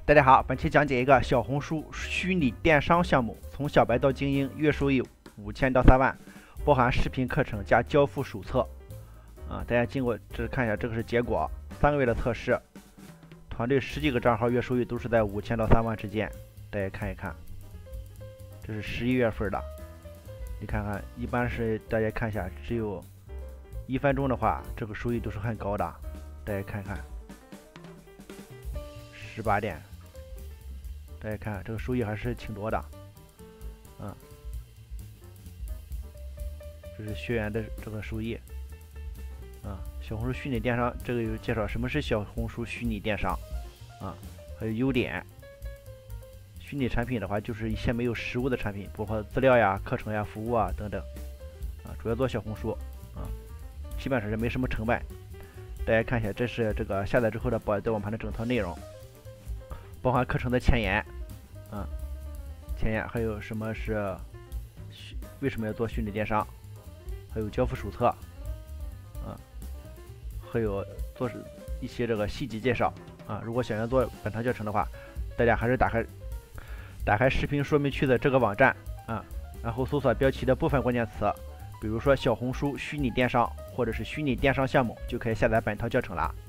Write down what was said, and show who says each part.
Speaker 1: 大家好，本期讲解一个小红书虚拟电商项目，从小白到精英，月收益5000到3万，包含视频课程加交付手册。大家经过看一下，这个是结果，3个月的测试，团队10几个账号月收益都是在5000到3万之间。大家看一看，这是11月份的，你看看，一般是大家看一下，只有1分钟的话，这个收益都是很高的。大家看看，18点。大家看，这个收益还是挺多的，这是学员的这个收益，小红书虚拟电商这个有介绍什么是小红书虚拟电商，还有优点。虚拟产品的话，就是一些没有实物的产品，包括资料呀、课程呀、服务啊等等，主要做小红书，基本上是没什么成本。大家看一下，这是这个下载之后的宝德网盘的整套内容。包含课程的前言，前言还有什么是为什么要做虚拟电商，还有交付手册，还有做一些这个细节介绍，如果想要做本套教程的话，大家还是打开视频说明区的这个网站，然后搜索标题的部分关键词，比如说小红书虚拟电商或者是虚拟电商项目，就可以下载本套教程了。